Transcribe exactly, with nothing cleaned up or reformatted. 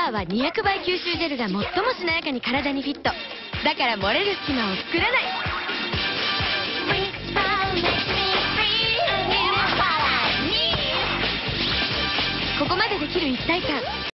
ーはにひゃくばい吸収ジェルが最もしなやかに体にフィット。だから漏れる隙間を作らない。ここまでできる一体感。